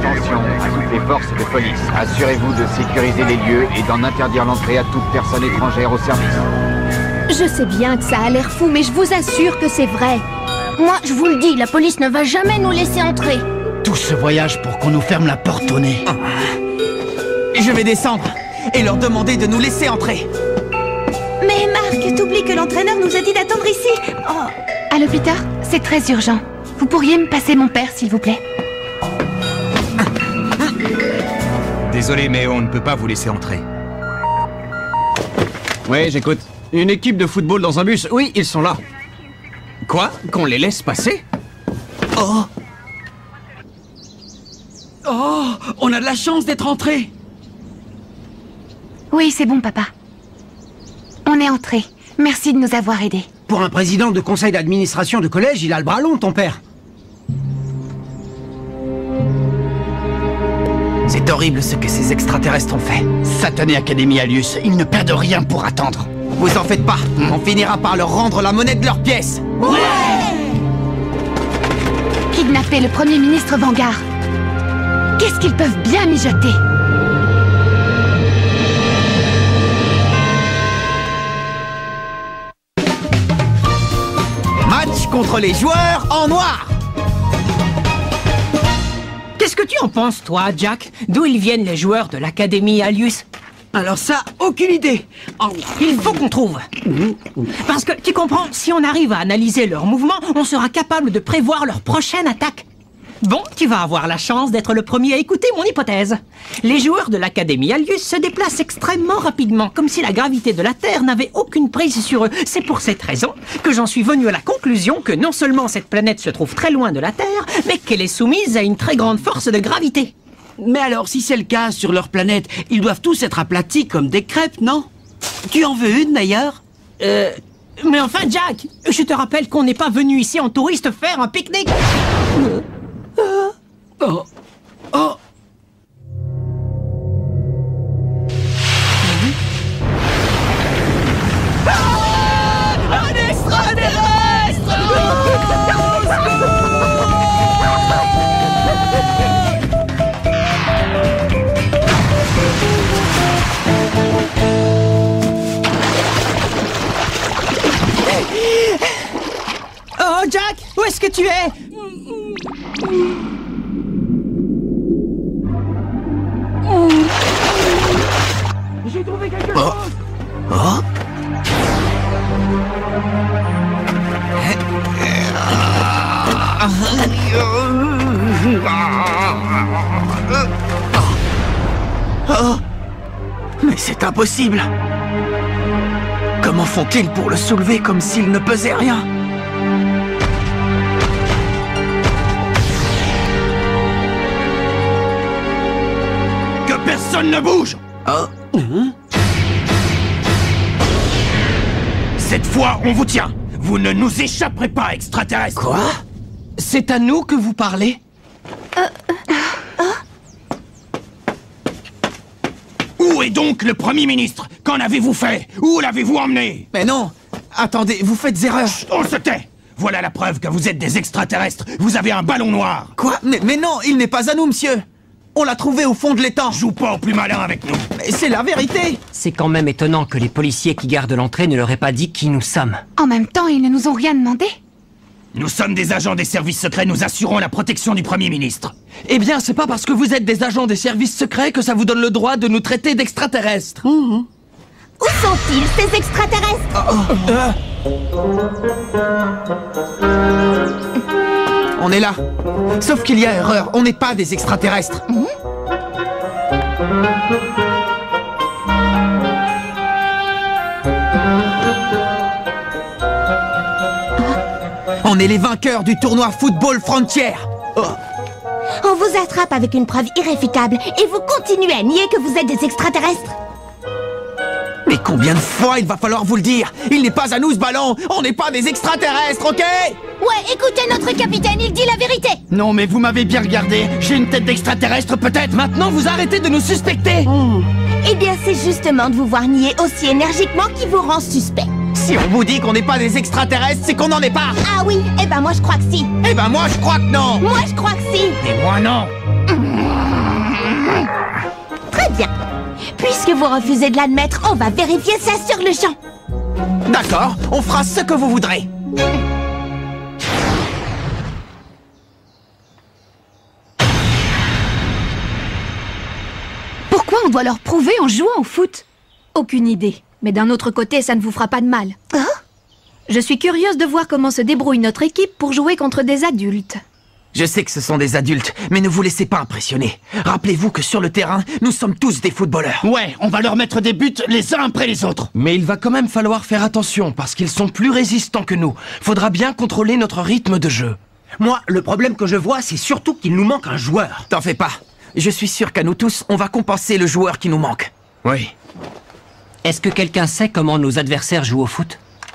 Attention à toutes les forces de police. Assurez-vous de sécuriser les lieux et d'en interdire l'entrée à toute personne étrangère au service. Je sais bien que ça a l'air fou, mais je vous assure que c'est vrai. Moi, je vous le dis, la police ne va jamais nous laisser entrer. Tout ce voyage pour qu'on nous ferme la porte au nez. Je vais descendre et leur demander de nous laisser entrer. Mais Marc, t'oublies que l'entraîneur nous a dit d'attendre ici. Oh. Allô, Peter, c'est très urgent. Vous pourriez me passer mon père, s'il vous plaît? Désolé, mais on ne peut pas vous laisser entrer. Oui, j'écoute. Une équipe de football dans un bus. Oui, ils sont là. Quoi? Qu'on les laisse passer? Oh! Oh! On a de la chance d'être entrés! Oui, c'est bon, papa. On est entrés. Merci de nous avoir aidés. Pour un président de conseil d'administration de collège, il a le bras long, ton père. C'est horrible ce que ces extraterrestres ont fait. Satanée Académie Alius, ils ne perdent rien pour attendre. Vous en faites pas, on finira par leur rendre la monnaie de leurs pièces. Ouais! Kidnapper le Premier ministre Vanguard. Qu'est-ce qu'ils peuvent bien mijoter? Match contre les joueurs en noir. Qu'est-ce que tu en penses, toi, Jack? D'où ils viennent les joueurs de l'Académie Alius? Alors ça, aucune idée. Oh, il faut qu'on trouve. Parce que, tu comprends, si on arrive à analyser leurs mouvements, on sera capable de prévoir leur prochaine attaque. Bon, tu vas avoir la chance d'être le premier à écouter mon hypothèse. Les joueurs de l'Académie Alius se déplacent extrêmement rapidement, comme si la gravité de la Terre n'avait aucune prise sur eux. C'est pour cette raison que j'en suis venu à la conclusion que non seulement cette planète se trouve très loin de la Terre, mais qu'elle est soumise à une très grande force de gravité. Mais alors, si c'est le cas sur leur planète, ils doivent tous être aplatis comme des crêpes, non? Tu en veux une, d'ailleurs? Mais enfin, Jack, je te rappelle qu'on n'est pas venu ici en touriste faire un pique-nique. Oh. Oh. Un extraterrestre! Oh, Jack, où est-ce que tu es? J'ai trouvé quelque chose. Oh. Oh. Mais c'est impossible. Comment font-ils pour le soulever comme s'il ne pesait rien? Que personne ne bouge! Oh. Cette fois, on vous tient! Vous ne nous échapperez pas, extraterrestres! Quoi? C'est à nous que vous parlez? Où est donc le Premier ministre? Qu'en avez-vous fait? Où l'avez-vous emmené? Mais non! Attendez, vous faites erreur! Chut, on se tait! Voilà la preuve que vous êtes des extraterrestres! Vous avez un ballon noir! Quoi? Mais non, il n'est pas à nous, monsieur! On l'a trouvé au fond de l'étang! Joue pas au plus malin avec nous! Mais c'est la vérité! C'est quand même étonnant que les policiers qui gardent l'entrée ne leur aient pas dit qui nous sommes. En même temps, ils ne nous ont rien demandé. Nous sommes des agents des services secrets, nous assurons la protection du Premier ministre. Eh bien, c'est pas parce que vous êtes des agents des services secrets que ça vous donne le droit de nous traiter d'extraterrestres. Où sont-ils, ces extraterrestres? On est là. Sauf qu'il y a erreur, on n'est pas des extraterrestres. On est les vainqueurs du tournoi Football Frontier. Oh. On vous attrape avec une preuve irréfutable et vous continuez à nier que vous êtes des extraterrestres. Mais combien de fois il va falloir vous le dire? Il n'est pas à nous ce ballon. On n'est pas des extraterrestres, ok? Ouais, écoutez notre capitaine, il dit la vérité. Non, mais vous m'avez bien regardé. J'ai une tête d'extraterrestre, peut-être. Maintenant, vous arrêtez de nous suspecter. Eh bien, c'est justement de vous voir nier aussi énergiquement qui vous rend suspect. Si on vous dit qu'on n'est pas des extraterrestres, c'est qu'on n'en est pas. Ah oui, eh ben moi je crois que si. Eh ben moi je crois que non. Moi je crois que si. Et moi non. Très bien. Puisque vous refusez de l'admettre, on va vérifier ça sur le champ. D'accord, on fera ce que vous voudrez. Pourquoi on doit leur prouver en jouant au foot? Aucune idée. Mais d'un autre côté, ça ne vous fera pas de mal. Hein? Je suis curieuse de voir comment se débrouille notre équipe pour jouer contre des adultes. Je sais que ce sont des adultes, mais ne vous laissez pas impressionner. Rappelez-vous que sur le terrain, nous sommes tous des footballeurs. Ouais, on va leur mettre des buts les uns après les autres. Mais il va quand même falloir faire attention, parce qu'ils sont plus résistants que nous. Faudra bien contrôler notre rythme de jeu. Moi, le problème que je vois, c'est surtout qu'il nous manque un joueur. T'en fais pas. Je suis sûr qu'à nous tous, on va compenser le joueur qui nous manque. Oui. Est-ce que quelqu'un sait comment nos adversaires jouent au foot?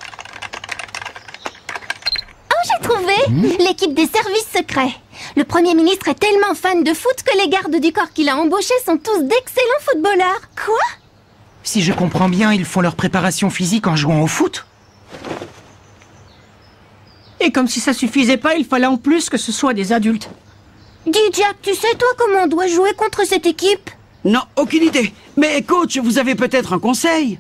J'ai trouvé l'équipe des services secrets. Le Premier ministre est tellement fan de foot que les gardes du corps qu'il a embauchés sont tous d'excellents footballeurs. Quoi? Si je comprends bien, ils font leur préparation physique en jouant au foot? Et comme si ça suffisait pas, il fallait en plus que ce soit des adultes. Dis Jack, tu sais toi comment on doit jouer contre cette équipe? Non, aucune idée. Mais coach, vous avez peut-être un conseil?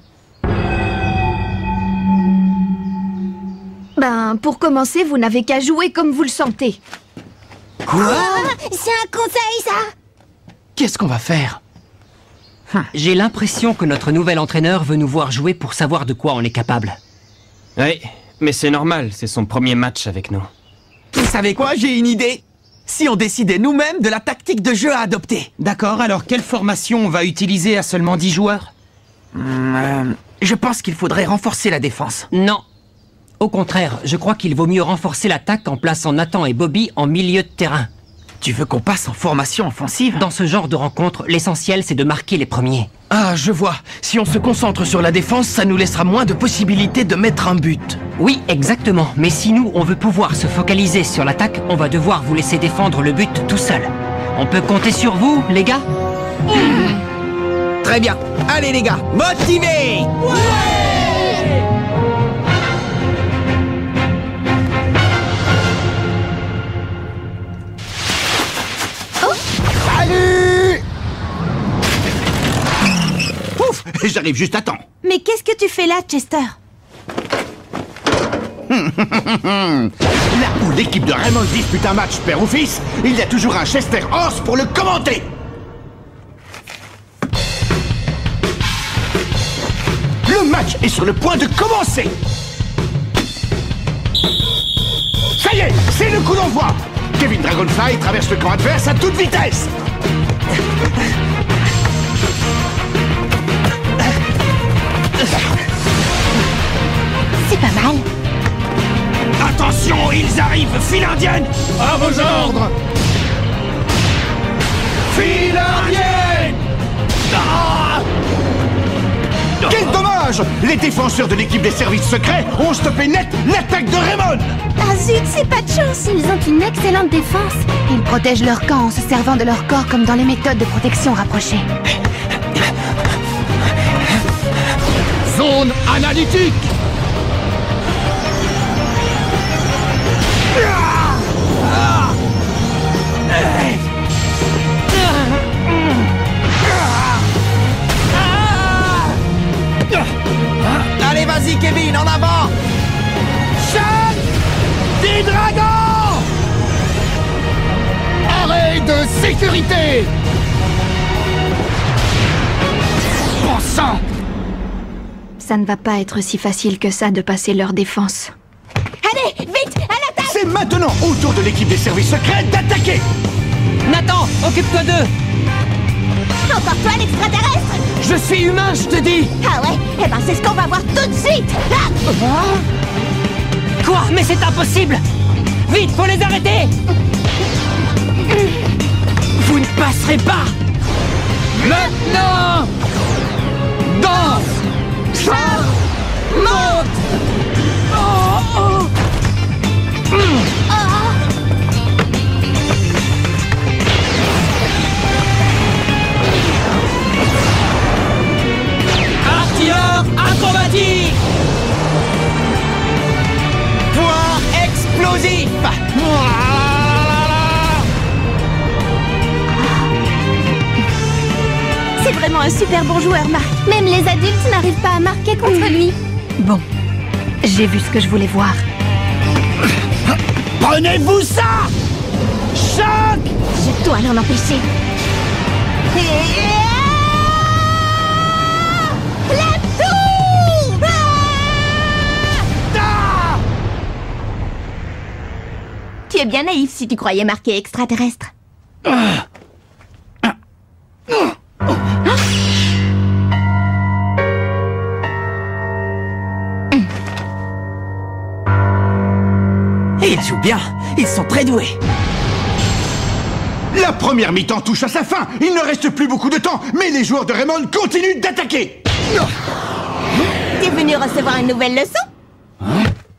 Ben, pour commencer, vous n'avez qu'à jouer comme vous le sentez. Quoi? C'est un conseil, ça? Qu'est-ce qu'on va faire? J'ai l'impression que notre nouvel entraîneur veut nous voir jouer pour savoir de quoi on est capable. Oui, mais c'est normal, c'est son premier match avec nous. Vous savez quoi? J'ai une idée. Si on décidait nous-mêmes de la tactique de jeu à adopter. D'accord, alors quelle formation on va utiliser à seulement 10 joueurs? Je pense qu'il faudrait renforcer la défense. Non. Au contraire, je crois qu'il vaut mieux renforcer l'attaque en plaçant Nathan et Bobby en milieu de terrain. Tu veux qu'on passe en formation offensive? Dans ce genre de rencontre, l'essentiel c'est de marquer les premiers. Ah, je vois. Si on se concentre sur la défense, ça nous laissera moins de possibilités de mettre un but. Oui, exactement. Mais si nous, on veut pouvoir se focaliser sur l'attaque, on va devoir vous laisser défendre le but tout seul. On peut compter sur vous, les gars? Très bien. Allez les gars, motivés! Salut! Ouf, j'arrive juste à temps. Mais qu'est-ce que tu fais là, Chester? Là où l'équipe de Raymond dispute un match père ou fils, il y a toujours un Chester Horse pour le commenter. Le match est sur le point de commencer. Ça y est, c'est le coup d'envoi. Kevin Dragonfly traverse le camp adverse à toute vitesse. C'est pas mal. Attention, ils arrivent, file indienne. À vos ordres. File indienne. Ah! Quel dommage! Les défenseurs de l'équipe des services secrets ont stoppé net l'attaque de Raymond. Ah zut, c'est pas de chance. Ils ont une excellente défense. Ils protègent leur camp en se servant de leur corps comme dans les méthodes de protection rapprochées. Zone analytique. Allez, vas-y Kevin, en avant! Chasse des dragons! Arrêt de sécurité! Bon sang! Ça ne va pas être si facile que ça de passer leur défense. Allez, vite, à l'attaque! C'est maintenant au tour de l'équipe des services secrets d'attaquer! Nathan, occupe-toi d'eux! Encore toi, l'extraterrestre! Je suis humain, je te dis! Ah ouais? Eh ben c'est ce qu'on va voir tout de suite! Ah! Quoi? Mais c'est impossible! Vite, faut les arrêter! Vous ne passerez pas! Maintenant! Danse! Chante! Monte! Artilleur acrobatique! Point explosif! un super bon joueur, Marc. Même les adultes n'arrivent pas à marquer contre lui. Bon, j'ai vu ce que je voulais voir. Prenez-vous ça! Choc! Je dois l'en empêcher. La tour! Tu es bien naïf si tu croyais marquer extraterrestre. Ils jouent bien, ils sont très doués. La première mi-temps touche à sa fin. Il ne reste plus beaucoup de temps, mais les joueurs de Raymond continuent d'attaquer. T'es venu recevoir une nouvelle leçon?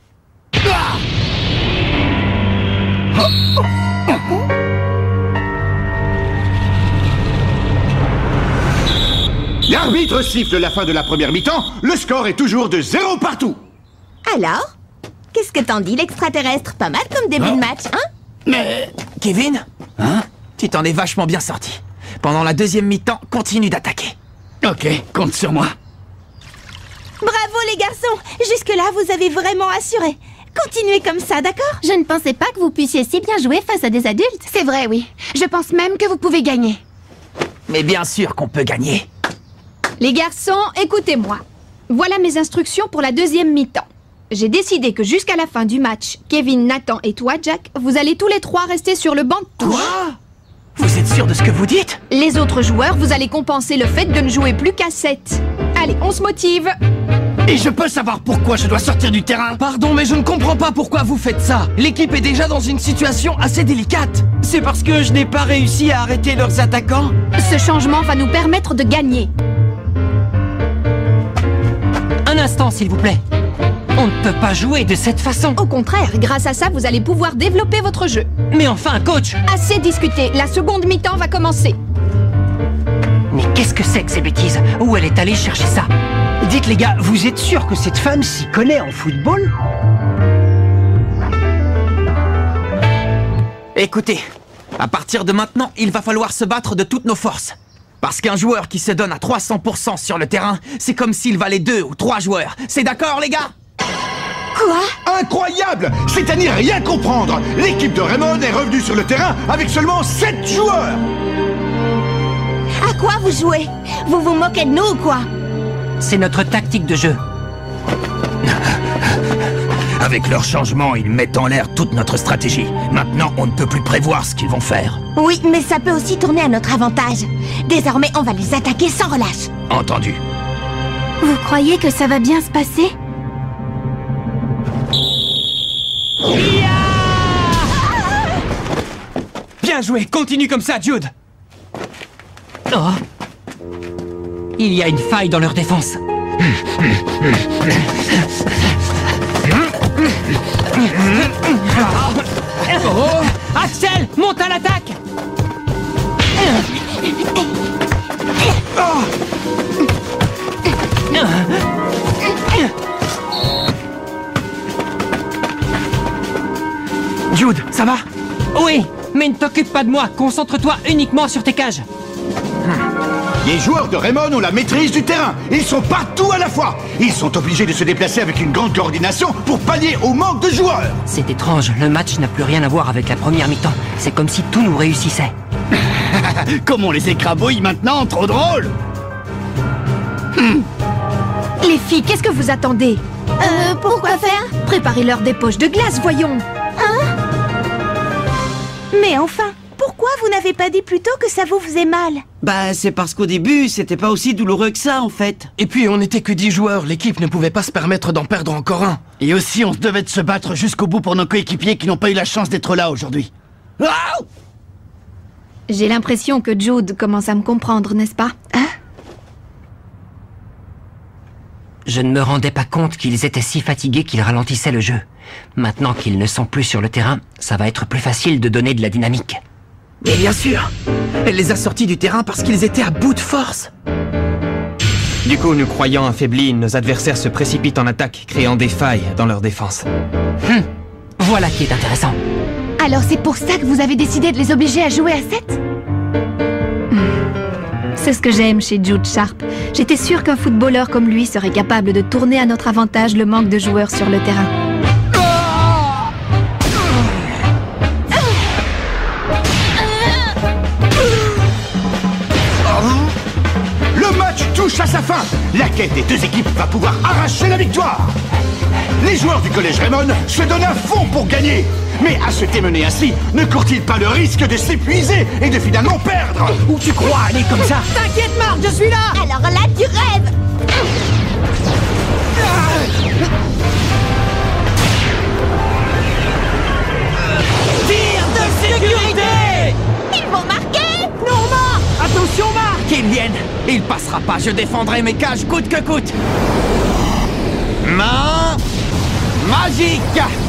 L'arbitre siffle la fin de la première mi-temps. Le score est toujours de 0 partout. Alors? Qu'est-ce que t'en dis, l'extraterrestre? Pas mal comme début de match, hein? Mais... Kevin? Hein? Tu t'en es vachement bien sorti. Pendant la deuxième mi-temps, continue d'attaquer. Ok, compte sur moi. Bravo les garçons. Jusque-là, vous avez vraiment assuré. Continuez comme ça, d'accord? Je ne pensais pas que vous puissiez si bien jouer face à des adultes. C'est vrai, oui. Je pense même que vous pouvez gagner. Mais bien sûr qu'on peut gagner. Les garçons, écoutez-moi. Voilà mes instructions pour la deuxième mi-temps. J'ai décidé que jusqu'à la fin du match, Kevin, Nathan et toi, Jack, vous allez tous les trois rester sur le banc de touche. Quoi? Vous êtes sûr de ce que vous dites? Les autres joueurs, vous allez compenser le fait de ne jouer plus qu'à 7. Allez, on se motive. Et je peux savoir pourquoi je dois sortir du terrain? Pardon, mais je ne comprends pas pourquoi vous faites ça. L'équipe est déjà dans une situation assez délicate. C'est parce que je n'ai pas réussi à arrêter leurs attaquants? Ce changement va nous permettre de gagner. Un instant, s'il vous plaît. On ne peut pas jouer de cette façon. Au contraire, grâce à ça, vous allez pouvoir développer votre jeu. Mais enfin, coach! Assez discuté, la seconde mi-temps va commencer. Mais qu'est-ce que c'est que ces bêtises? Où elle est allée chercher ça? Dites les gars, vous êtes sûr que cette femme s'y connaît en football? Écoutez, à partir de maintenant, il va falloir se battre de toutes nos forces. Parce qu'un joueur qui se donne à 300% sur le terrain, c'est comme s'il valait 2 ou 3 joueurs. C'est d'accord, les gars? Quoi? Incroyable! C'est à n'y rien comprendre. L'équipe de Raymond est revenue sur le terrain avec seulement 7 joueurs. À quoi vous jouez? Vous vous moquez de nous ou quoi? C'est notre tactique de jeu. Avec leur changement, ils mettent en l'air toute notre stratégie. Maintenant, on ne peut plus prévoir ce qu'ils vont faire. Oui, mais ça peut aussi tourner à notre avantage. Désormais, on va les attaquer sans relâche. Entendu. Vous croyez que ça va bien se passer? Bien joué, continue comme ça, Jude. Oh. Il y a une faille dans leur défense. Oh. Axel, monte à l'attaque! Jude, ça va? Oui, mais ne t'occupe pas de moi. Concentre-toi uniquement sur tes cages. Les joueurs de Raymond ont la maîtrise du terrain. Ils sont partout à la fois. Ils sont obligés de se déplacer avec une grande coordination pour pallier au manque de joueurs. C'est étrange, le match n'a plus rien à voir avec la première mi-temps. C'est comme si tout nous réussissait. Comme on les écrabouille maintenant, trop drôle. Les filles, qu'est-ce que vous attendez? Pourquoi faire? Préparez-leur des poches de glace, voyons. Mais enfin, pourquoi vous n'avez pas dit plus tôt que ça vous faisait mal? Bah, c'est parce qu'au début, c'était pas aussi douloureux que ça, en fait. Et puis, on n'était que 10 joueurs. L'équipe ne pouvait pas se permettre d'en perdre encore un. Et aussi, on se devait de se battre jusqu'au bout pour nos coéquipiers qui n'ont pas eu la chance d'être là aujourd'hui. J'ai l'impression que Jude commence à me comprendre, n'est-ce pas? Je ne me rendais pas compte qu'ils étaient si fatigués qu'ils ralentissaient le jeu. Maintenant qu'ils ne sont plus sur le terrain, ça va être plus facile de donner de la dynamique. Mais bien sûr! Elle les a sortis du terrain parce qu'ils étaient à bout de force. Du coup, nous croyant affaiblis, nos adversaires se précipitent en attaque, créant des failles dans leur défense. Voilà qui est intéressant. Alors c'est pour ça que vous avez décidé de les obliger à jouer à 7? C'est ce que j'aime chez Jude Sharp. J'étais sûre qu'un footballeur comme lui serait capable de tourner à notre avantage le manque de joueurs sur le terrain. Le match touche à sa fin. La quête des deux équipes va pouvoir arracher la victoire. Les joueurs du collège Raymond se donnent à fond pour gagner. Mais à se démener ainsi, ne court-il pas le risque de s'épuiser et de finalement perdre? Où tu crois aller comme ça? T'inquiète, Marc, je suis là! Alors là, tu rêves! Tir de sécurité! Ils vont marquer! Non, Marc! Attention, Marc! Qu'il vienne. Il passera pas, je défendrai mes cages coûte que coûte. Main magique.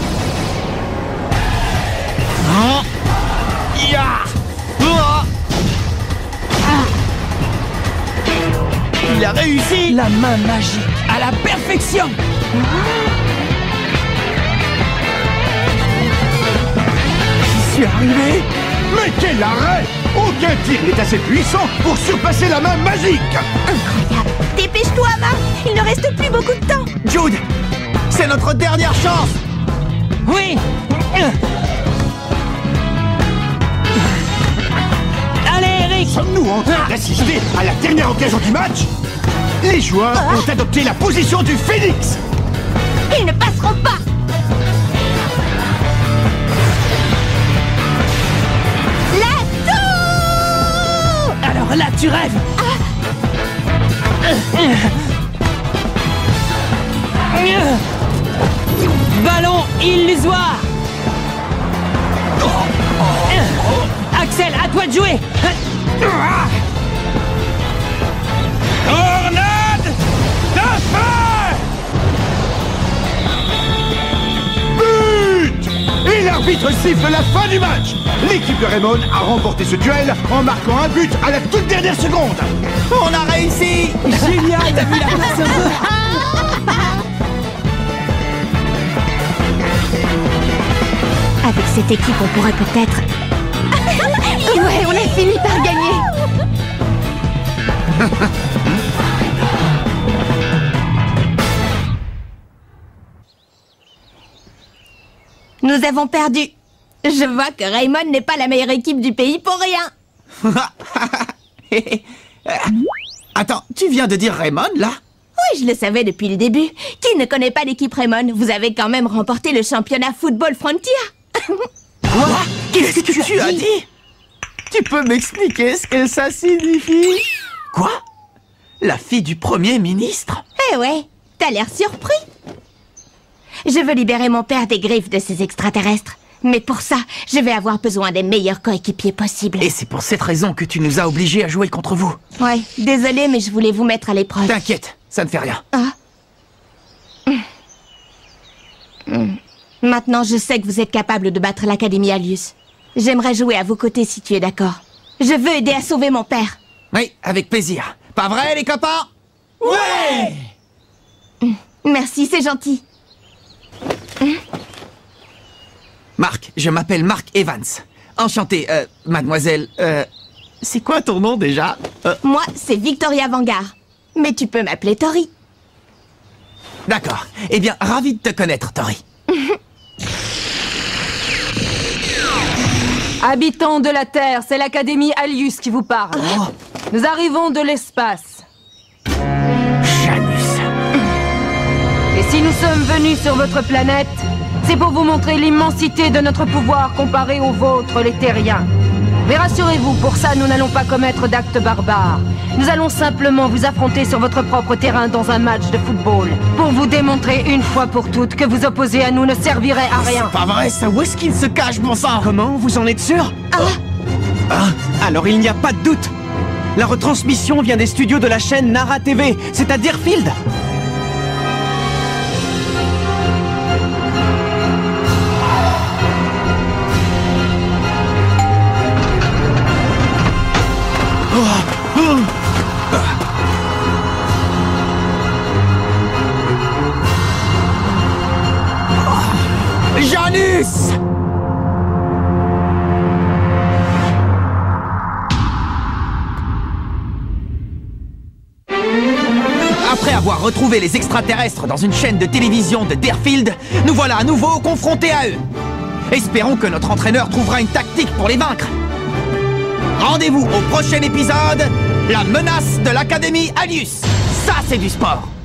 Ya. Il a réussi. La main magique! À la perfection. J'y suis arrivé. Mais quel arrêt! Aucun tir n'est assez puissant pour surpasser la main magique. Incroyable. Dépêche-toi, Marc. Il ne reste plus beaucoup de temps. Jude, c'est notre dernière chance. Oui! Allez, Eric! Sommes-nous en train d'assister à la dernière occasion du match? Les joueurs ont adopté la position du phénix. Ils ne passeront pas! Alors là, tu rêves! Ballon illusoire! Axel, à toi de jouer! Tornade de feu! But! Et l'arbitre siffle la fin du match. L'équipe de Raymond a remporté ce duel en marquant un but à la toute dernière seconde. On a réussi. Génial, t'as vu la course un peu? Avec cette équipe, on pourrait peut-être... Ouais, on a fini par gagner. Nous avons perdu. Je vois que Raymond n'est pas la meilleure équipe du pays pour rien. Attends, tu viens de dire Raymond, là? Oui, je le savais depuis le début. Qui ne connaît pas l'équipe Raymond? Vous avez quand même remporté le championnat Football Frontier. Quoi? Qu'est-ce que tu as dit? Tu peux m'expliquer ce que ça signifie? Quoi? La fille du Premier ministre? Eh ouais, t'as l'air surpris. Je veux libérer mon père des griffes de ces extraterrestres. Mais pour ça, je vais avoir besoin des meilleurs coéquipiers possibles. Et c'est pour cette raison que tu nous as obligés à jouer contre vous. Ouais, désolé, mais je voulais vous mettre à l'épreuve. T'inquiète, ça ne fait rien. Maintenant, je sais que vous êtes capable de battre l'Académie Alius. J'aimerais jouer à vos côtés si tu es d'accord. Je veux aider à sauver mon père. Oui, avec plaisir. Pas vrai, les copains? Ouais! Merci, c'est gentil. Marc, je m'appelle Mark Evans. Enchanté, mademoiselle... c'est quoi ton nom déjà? Moi, c'est Victoria Vanguard. Mais tu peux m'appeler Tori. D'accord. Eh bien, ravi de te connaître, Tori. Habitants de la Terre, c'est l'Académie Alius qui vous parle. Nous arrivons de l'espace. Janus. Et si nous sommes venus sur votre planète, c'est pour vous montrer l'immensité de notre pouvoir comparé au vôtre, les terriens. Mais rassurez-vous, pour ça, nous n'allons pas commettre d'actes barbares. Nous allons simplement vous affronter sur votre propre terrain dans un match de football. Pour vous démontrer une fois pour toutes que vous opposer à nous ne servirait à rien. C'est pas vrai, ça, où est-ce qu'il se cache, bon sang? Comment? Vous en êtes sûr? Alors il n'y a pas de doute. La retransmission vient des studios de la chaîne Nara TV, c'est à Deerfield. Janus! avoir retrouvé les extraterrestres dans une chaîne de télévision de Deerfield, nous voilà à nouveau confrontés à eux. Espérons que notre entraîneur trouvera une tactique pour les vaincre. Rendez-vous au prochain épisode, la menace de l'Académie Alius. Ça, c'est du sport.